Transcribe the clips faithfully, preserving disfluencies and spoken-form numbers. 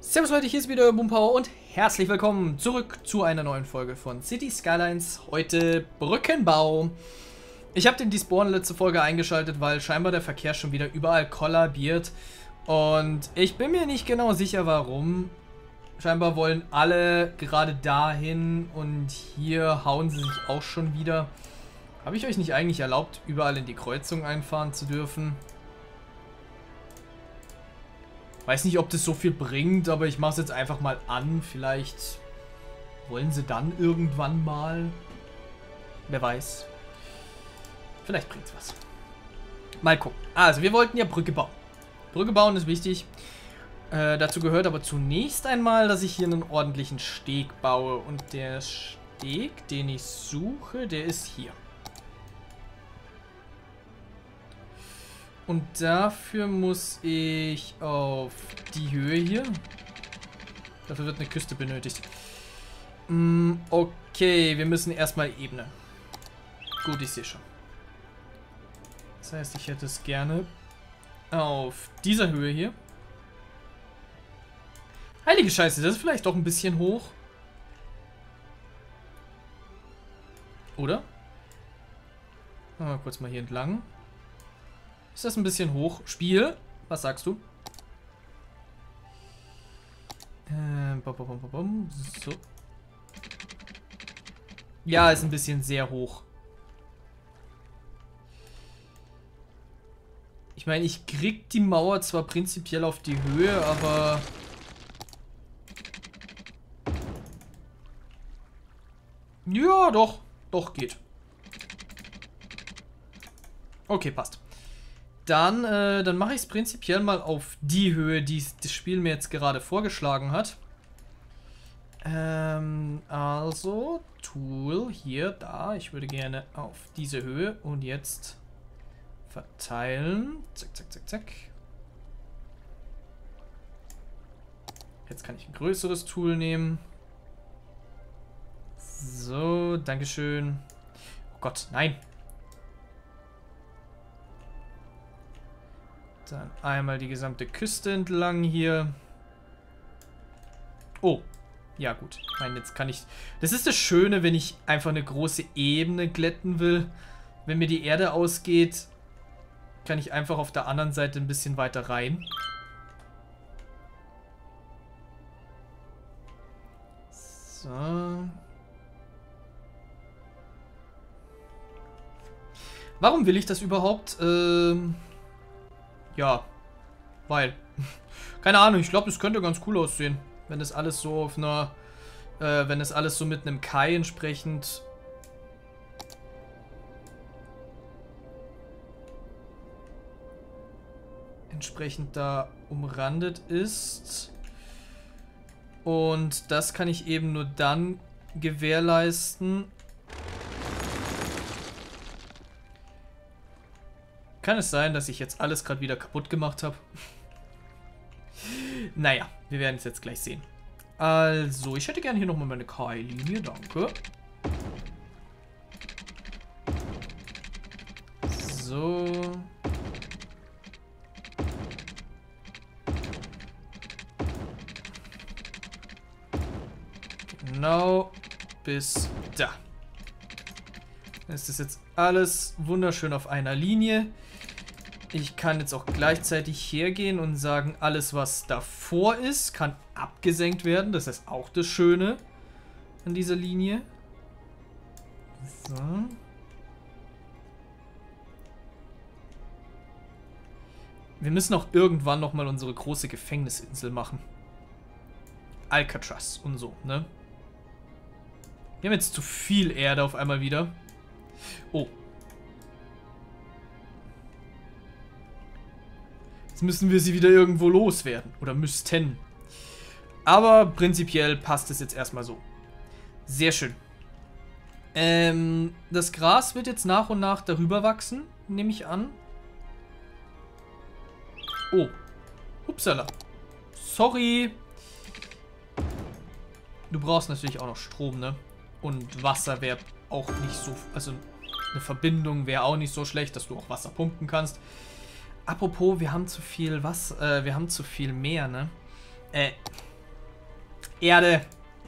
Servus Leute, hier ist wieder Boompauer und herzlich willkommen zurück zu einer neuen Folge von City Skylines. Heute Brückenbau. Ich habe den Despawn letzte Folge eingeschaltet, weil scheinbar der Verkehr schon wieder überall kollabiert. Und ich bin mir nicht genau sicher, warum. Scheinbar wollen alle gerade dahin und hier hauen sie sich auch schon wieder. Habe ich euch nicht eigentlich erlaubt, überall in die Kreuzung einfahren zu dürfen? Weiß nicht, ob das so viel bringt, aber ich mache es jetzt einfach mal an. Vielleicht wollen sie dann irgendwann mal. Wer weiß. Vielleicht bringt es was. Mal gucken. Also, wir wollten ja Brücke bauen. Brücke bauen ist wichtig. Äh, dazu gehört aber zunächst einmal, dass ich hier einen ordentlichen Steg baue. Und der Steg, den ich suche, der ist hier. Und dafür muss ich auf die Höhe hier. Dafür wird eine Küste benötigt. Mm, okay, wir müssen erstmal ebnen. Gut, ich sehe schon. Das heißt, ich hätte es gerne auf dieser Höhe hier. Heilige Scheiße, das ist vielleicht doch ein bisschen hoch. Oder? Mal kurz mal hier entlang. Ist das ein bisschen hoch? Spiel? Was sagst du? Ähm, bom, bom, bom, bom. So. Ja, ist ein bisschen sehr hoch. Ich meine, ich krieg die Mauer zwar prinzipiell auf die Höhe, aber... Ja, doch. Doch, geht. Okay, passt. Dann, äh, dann mache ich es prinzipiell mal auf die Höhe, die das Spiel mir jetzt gerade vorgeschlagen hat. Ähm, also, Tool, hier, da. Ich würde gerne auf diese Höhe und jetzt verteilen. Zack, zack, zack, zack. Jetzt kann ich ein größeres Tool nehmen. So, dankeschön. Oh Gott, nein. Dann einmal die gesamte Küste entlang hier. Oh, ja gut. Ich meine, jetzt kann ich... Das ist das Schöne, wenn ich einfach eine große Ebene glätten will. Wenn mir die Erde ausgeht, kann ich einfach auf der anderen Seite ein bisschen weiter rein. So. Warum will ich das überhaupt? Ähm... Ja, weil, keine Ahnung, ich glaube, das könnte ganz cool aussehen, wenn das alles so auf einer, äh, wenn das alles so mit einem Kai entsprechend entsprechend da umrandet ist. Und das kann ich eben nur dann gewährleisten. Kann es sein, dass ich jetzt alles gerade wieder kaputt gemacht habe? Naja, wir werden es jetzt gleich sehen. Also, ich hätte gerne hier nochmal meine Kai-Linie, danke. So. Genau bis da. Das ist jetzt alles wunderschön auf einer Linie. Ich kann jetzt auch gleichzeitig hergehen und sagen, alles was davor ist, kann abgesenkt werden. Das ist auch das Schöne an dieser Linie. So. Wir müssen auch irgendwann nochmal unsere große Gefängnisinsel machen. Alcatraz und so, ne? Wir haben jetzt zu viel Erde auf einmal wieder. Oh. Jetzt müssen wir sie wieder irgendwo loswerden. Oder müssten. Aber prinzipiell passt es jetzt erstmal so. Sehr schön. Ähm, das Gras wird jetzt nach und nach darüber wachsen, nehme ich an. Oh. Upsala. Sorry. Du brauchst natürlich auch noch Strom, ne? Und Wasser wäre auch nicht so... Also eine Verbindung wäre auch nicht so schlecht, dass du auch Wasser pumpen kannst. Apropos, wir haben zu viel was... Äh, wir haben zu viel Meer, ne? Äh, Erde.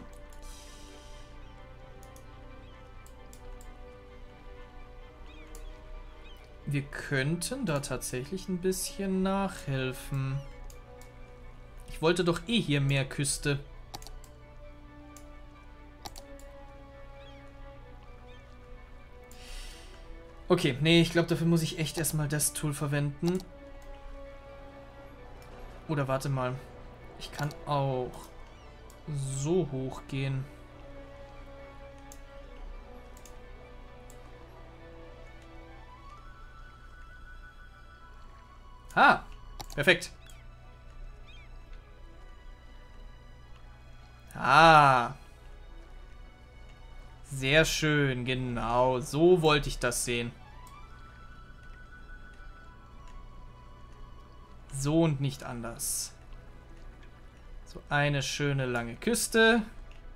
Wir könnten da tatsächlich ein bisschen nachhelfen. Ich wollte doch eh hier mehr Küste. Okay, nee, ich glaube, dafür muss ich echt erstmal das Tool verwenden. Oder warte mal. Ich kann auch so hoch gehen. Ah, perfekt. Ah. Sehr schön, genau. So wollte ich das sehen. So und nicht anders. So eine schöne lange Küste.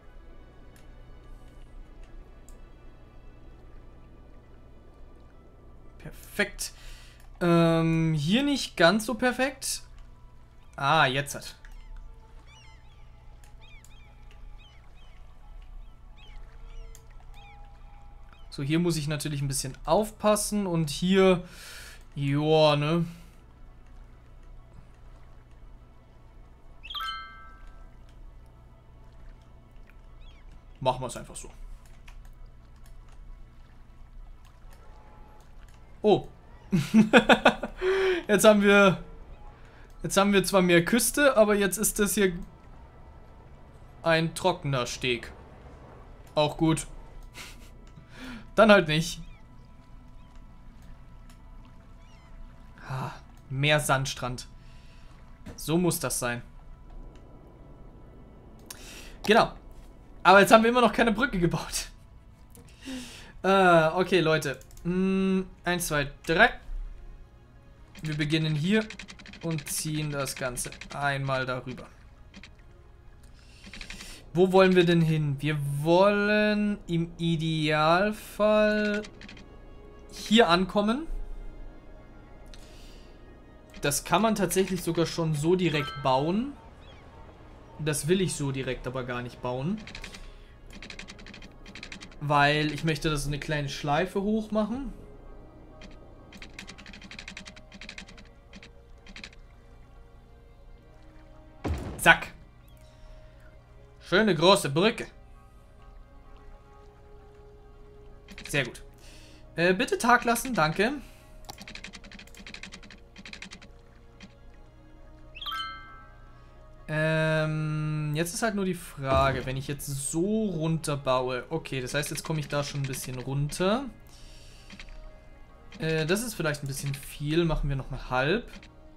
Perfekt. Ähm, hier nicht ganz so perfekt. Ah, jetzt hat. So, hier muss ich natürlich ein bisschen aufpassen und hier, joa, ne? Machen wir es einfach so. Oh. Jetzt haben wir, jetzt haben wir zwar mehr Küste, aber jetzt ist das hier ein trockener Steg. Auch gut. Dann halt nicht. Ah, mehr Sandstrand. So muss das sein. Genau. Aber jetzt haben wir immer noch keine Brücke gebaut. Äh, okay, Leute. Hm, eins, zwei, drei. Wir beginnen hier und ziehen das Ganze einmal darüber. Wo wollen wir denn hin? Wir wollen im Idealfall hier ankommen. Das kann man tatsächlich sogar schon so direkt bauen. Das will ich so direkt aber gar nicht bauen. Weil ich möchte das eine kleine Schleife hoch machen. Zack. Schöne große Brücke. Sehr gut. Äh, bitte Tag lassen, danke. Ähm, jetzt ist halt nur die Frage, wenn ich jetzt so runter baue. Okay, das heißt, jetzt komme ich da schon ein bisschen runter. Äh, das ist vielleicht ein bisschen viel. Machen wir nochmal halb.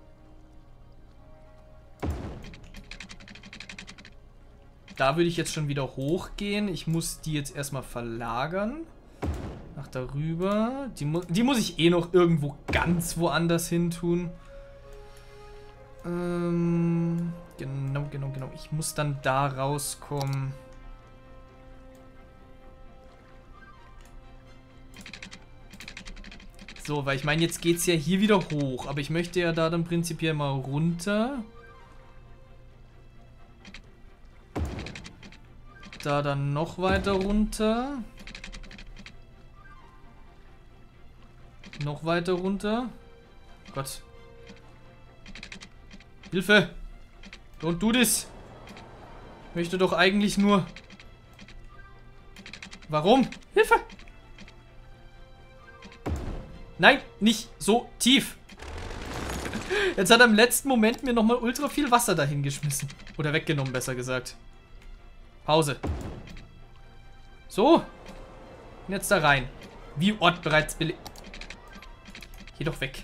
Da würde ich jetzt schon wieder hochgehen. Ich muss die jetzt erstmal verlagern. Nach darüber. Die, mu die muss ich eh noch irgendwo ganz woanders hin tun. Ähm, genau, genau, genau. Ich muss dann da rauskommen. So, weil ich meine, jetzt geht es ja hier wieder hoch. Aber ich möchte ja da dann prinzipiell mal runter. Da dann noch weiter runter. Noch weiter runter. Gott. Hilfe! Don't do this! Ich möchte doch eigentlich nur... Warum? Hilfe! Nein, nicht so tief! Jetzt hat er im letzten Moment mir nochmal ultra viel Wasser dahin geschmissen. Oder weggenommen, besser gesagt. Pause. So. Und jetzt da rein. Wie Ort bereits belegt. Geh doch weg.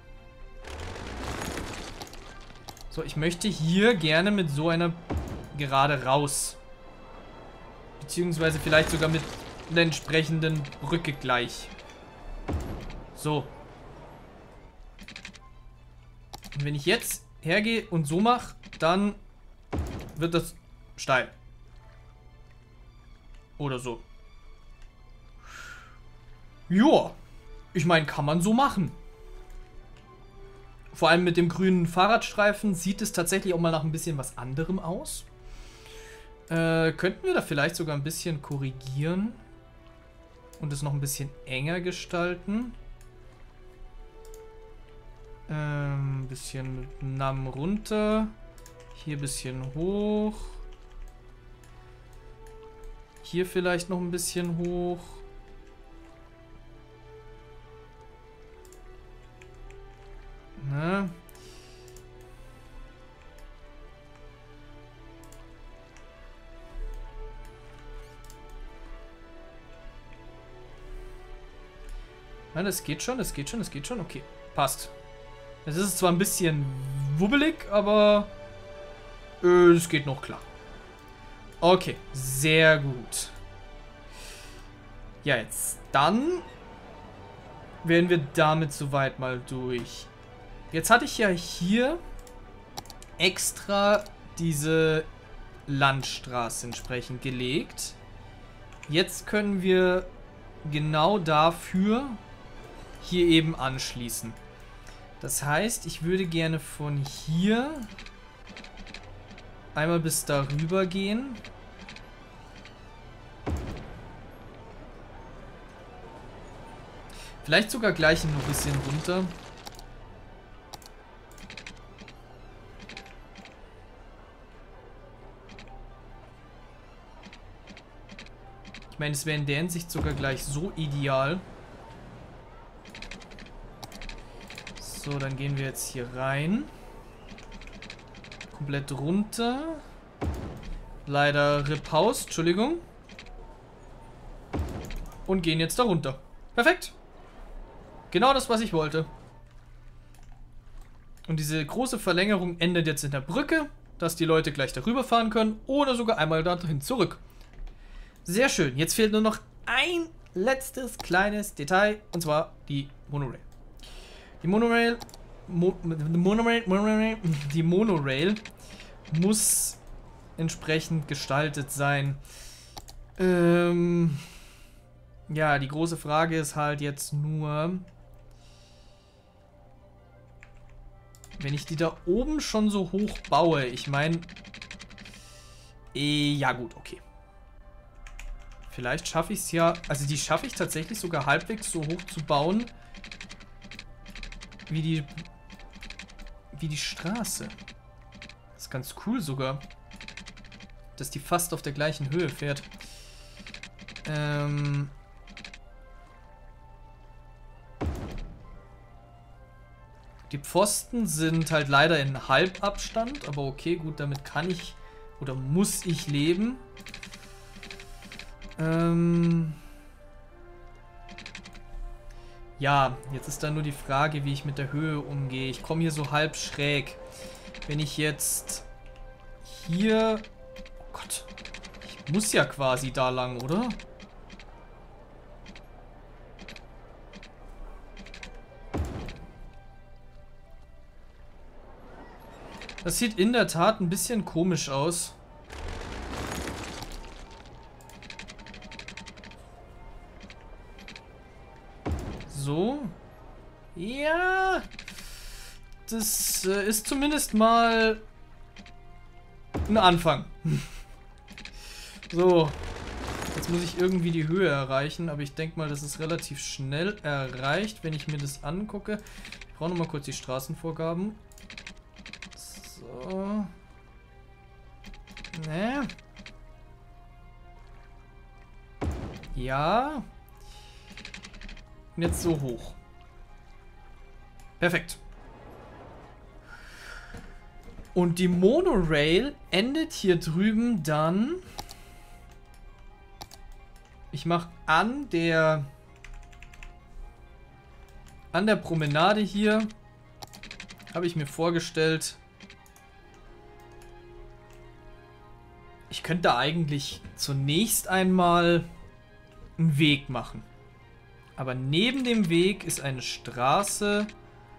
So, ich möchte hier gerne mit so einer gerade raus. Beziehungsweise vielleicht sogar mit einer entsprechenden Brücke gleich. So. Und wenn ich jetzt hergehe und so mache, dann wird das steil. Oder so. Joa. Ich meine, kann man so machen. Vor allem mit dem grünen Fahrradstreifen sieht es tatsächlich auch mal nach ein bisschen was anderem aus. Äh, könnten wir da vielleicht sogar ein bisschen korrigieren und es noch ein bisschen enger gestalten? Ähm, ein bisschen mit Nam runter. Hier ein bisschen hoch. Hier vielleicht noch ein bisschen hoch. Na. Nein, das geht schon, das geht schon, das geht schon. Okay, passt. Es ist zwar ein bisschen wubbelig, aber äh, es geht noch klar. Okay, sehr gut. Ja, jetzt dann wären wir damit soweit mal durch. Jetzt hatte ich ja hier extra diese Landstraße entsprechend gelegt. Jetzt können wir genau dafür hier eben anschließen. Das heißt, ich würde gerne von hier einmal bis darüber gehen. Vielleicht sogar gleich noch ein bisschen runter. Ich meine, es wäre in der Hinsicht sogar gleich so ideal. So, dann gehen wir jetzt hier rein. Komplett runter. Leider Rip Haus, Entschuldigung. Und gehen jetzt da runter. Perfekt. Genau das, was ich wollte. Und diese große Verlängerung endet jetzt in der Brücke, dass die Leute gleich darüber fahren können oder sogar einmal dahin zurück. Sehr schön. Jetzt fehlt nur noch ein letztes kleines Detail, und zwar die Monorail. Die Monorail, Mo, Monorail, Monorail, die Monorail muss entsprechend gestaltet sein. Ähm, ja, die große Frage ist halt jetzt nur, wenn ich die da oben schon so hoch baue, ich meine, äh, ja gut, okay. Vielleicht schaffe ich es ja, also die schaffe ich tatsächlich sogar halbwegs so hoch zu bauen, wie die, wie die Straße. Das ist ganz cool sogar, dass die fast auf der gleichen Höhe fährt. Ähm... Die Pfosten sind halt leider in Halbabstand, aber okay, gut, damit kann ich oder muss ich leben. Ähm ja, jetzt ist dann nur die Frage, wie ich mit der Höhe umgehe. Ich komme hier so halb schräg. Wenn ich jetzt hier... Oh Gott, ich muss ja quasi da lang, oder? Das sieht in der Tat ein bisschen komisch aus. So. Ja. Das äh, ist zumindest mal ein Anfang. So. Jetzt muss ich irgendwie die Höhe erreichen, aber ich denke mal, das ist relativ schnell erreicht, wenn ich mir das angucke. Ich brauche noch mal kurz die Straßenvorgaben. So. Ne. Ja. Und jetzt so hoch. Perfekt. Und die Monorail endet hier drüben dann. Ich mache an der an der Promenade hier, habe ich mir vorgestellt, ich könnte eigentlich zunächst einmal einen Weg machen. Aber neben dem Weg ist eine Straße.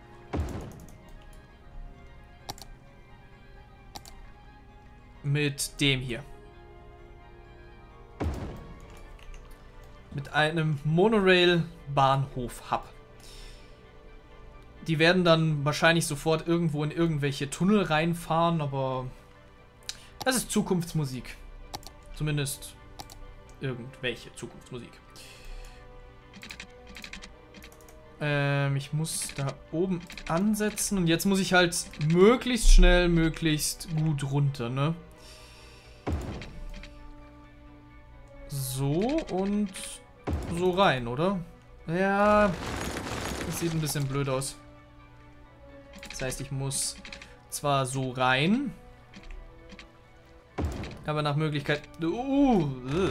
Mit dem hier. Mit einem Monorail-Bahnhof-Hub. Die werden dann wahrscheinlich sofort irgendwo in irgendwelche Tunnel reinfahren, aber das ist Zukunftsmusik. Zumindest irgendwelche Zukunftsmusik. Ähm, ich muss da oben ansetzen und jetzt muss ich halt möglichst schnell, möglichst gut runter, ne? So und so rein, oder? Ja, das sieht ein bisschen blöd aus. Das heißt, ich muss zwar so rein, aber nach Möglichkeit... Uh, uh.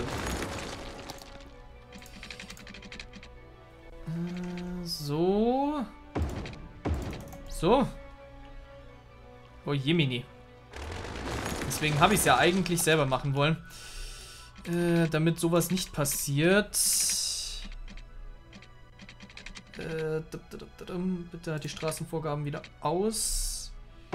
So. So. Oh Jemini. Deswegen habe ich es ja eigentlich selber machen wollen. Äh, damit sowas nicht passiert. Äh, bitte halt die Straßenvorgaben wieder aus.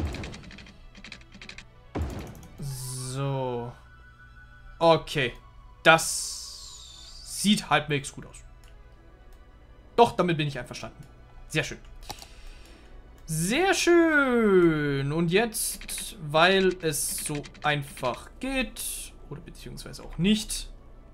So. Okay. Das sieht halbwegs gut aus. Doch, damit bin ich einverstanden. Sehr schön. Sehr schön. Und jetzt, weil es so einfach geht, oder beziehungsweise auch nicht,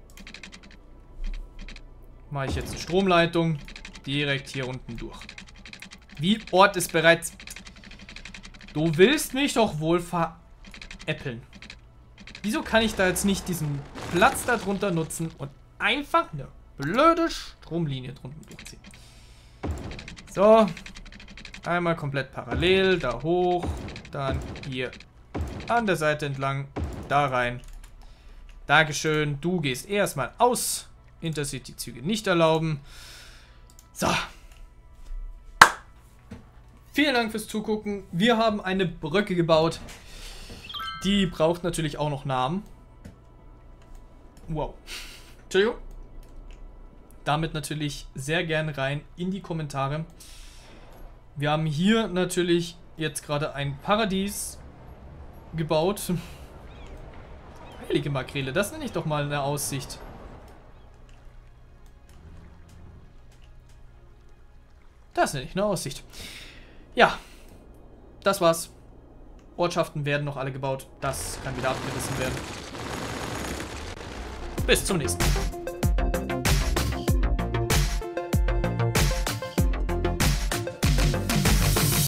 mache ich jetzt eine Stromleitung direkt hier unten durch. Wie Ort ist bereits... Du willst mich doch wohl veräppeln. Wieso kann ich da jetzt nicht diesen Platz darunter nutzen und einfach eine blöde Stromlinie drunten durchziehen? So. Einmal komplett parallel, da hoch, dann hier an der Seite entlang, da rein. Dankeschön, du gehst erstmal aus. Intercity-Züge nicht erlauben. So. Vielen Dank fürs Zugucken. Wir haben eine Brücke gebaut. Die braucht natürlich auch noch Namen. Wow. Entschuldigung. Damit natürlich sehr gern rein in die Kommentare. Wir haben hier natürlich jetzt gerade ein Paradies gebaut. Heilige Makrele, das nenne ich doch mal eine Aussicht. Das nenne ich eine Aussicht. Ja, das war's. Ortschaften werden noch alle gebaut. Das kann wieder abgerissen werden. Bis zum nächsten Mal.